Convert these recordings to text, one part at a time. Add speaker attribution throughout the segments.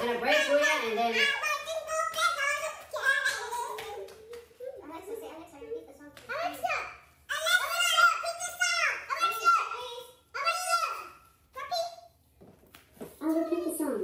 Speaker 1: You're gonna break Kuya and then. I'll repeat the song.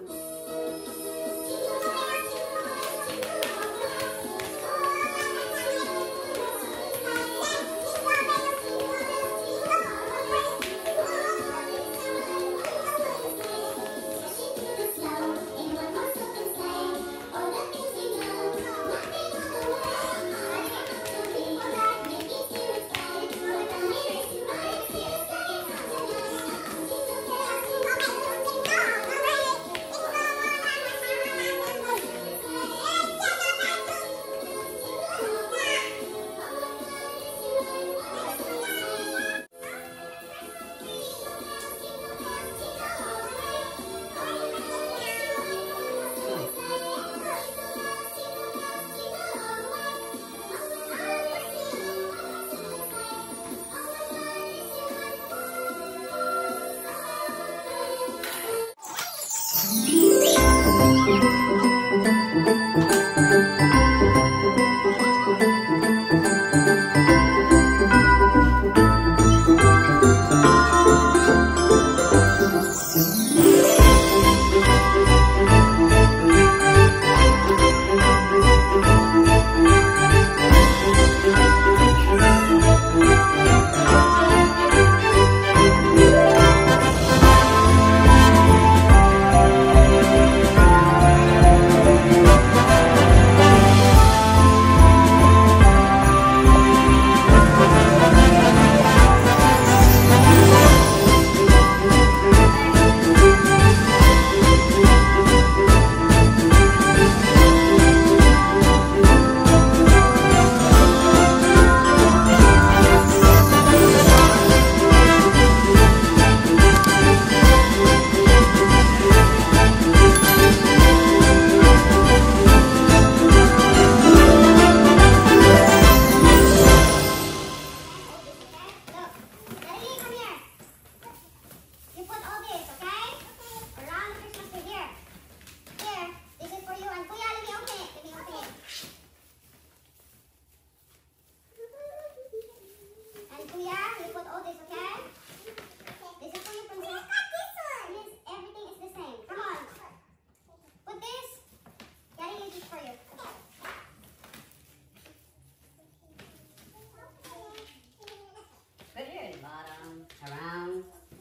Speaker 1: Around,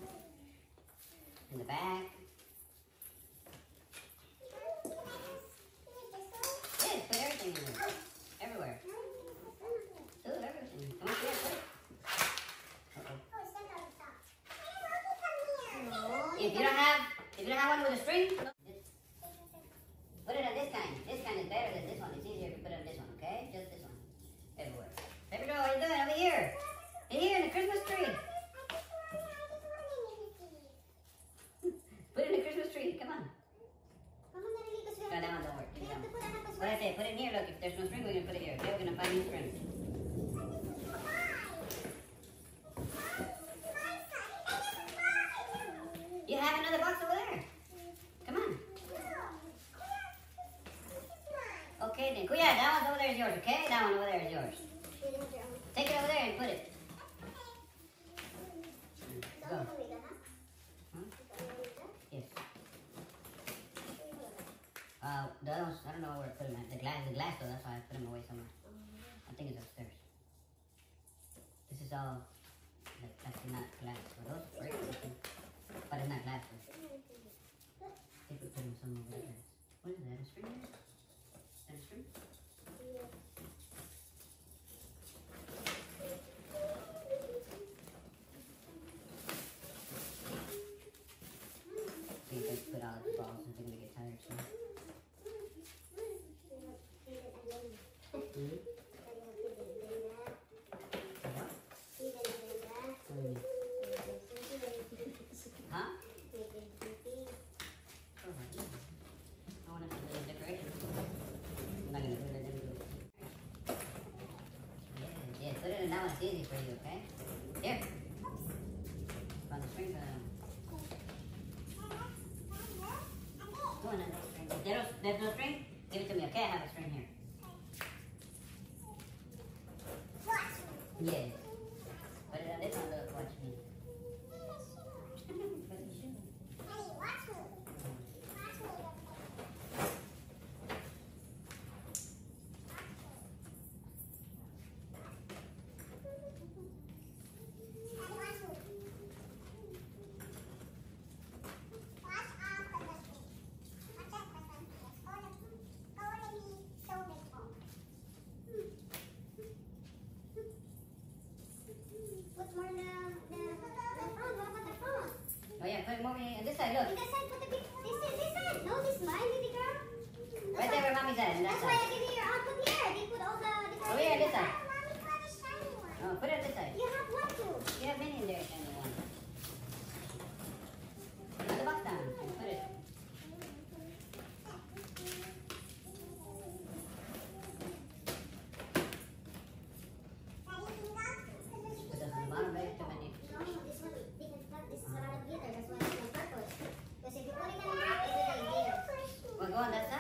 Speaker 1: in the back. Yes, put everything in there. Everywhere. Do everything. Come on, here, put it. If you don't have one with a string, put it on this kind. This kind is better than this one. It's easier if you put it on this one, okay? Just this one. Everywhere. Baby doll, what are you doing? Over here. In here, in the Christmas tree. Put it in the Christmas tree. Come on. No, that one don't work. What I say, put it in here. Look, if there's no string, we're going to put it here. Okay, we're going to find new string. You have another box over there. Come on. Okay, then. Kuya, that one over there is yours, okay? That one over there is yours. Take it over there and put it. Go. Yes. The other ones, I don't know where to put them at. The glass though, that's why I put them away somewhere. I think it's upstairs. This is all, like, that's not glass. Well, those break, but it's not glass though. I think we put them somewhere over there. What is that, a string there? Is that a string? Put all the balls and they're gonna get tired soon. Huh? I want to do a little decoration. I'm not gonna do it, Yeah, put it in that one, it's easy for you, okay? Here. On the strings. Go on, string. There's no string? Give it to me, okay? I have a string here. Yes. Put it on this one, look, watch me. Oh yeah, put mommy on this side, look.
Speaker 2: This side, put the big, this side. No, this is mine, baby girl.
Speaker 1: Right there where mommy's at, on that
Speaker 2: That's why I
Speaker 1: side.
Speaker 2: give you your put here. They put all the
Speaker 1: Oh yeah, this side.
Speaker 2: Mommy got a shiny one.
Speaker 1: Oh, put it on this side.
Speaker 2: You have one too.
Speaker 1: You have many in there, shiny one. Put the box down. Put it. Put this on the bottom, right? Too many.
Speaker 2: No, this one, they can cut. This is a lot of glitter. That's why it's on purpose. Because if you put it on the back, it will like glitter.
Speaker 1: Well, go on that side.